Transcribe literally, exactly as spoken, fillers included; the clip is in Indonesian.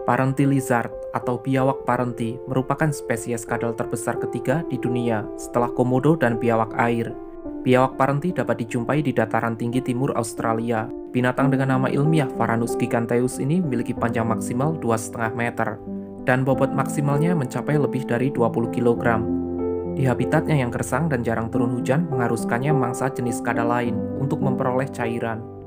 Parenti lizard atau biawak parenti merupakan spesies kadal terbesar ketiga di dunia setelah komodo dan biawak air. Biawak parenti dapat dijumpai di dataran tinggi timur Australia. Binatang dengan nama ilmiah Varanus giganteus ini memiliki panjang maksimal dua koma lima meter dan bobot maksimalnya mencapai lebih dari dua puluh kilogram. Di habitatnya yang gersang dan jarang turun hujan mengharuskannya mangsa jenis kadal lain untuk memperoleh cairan.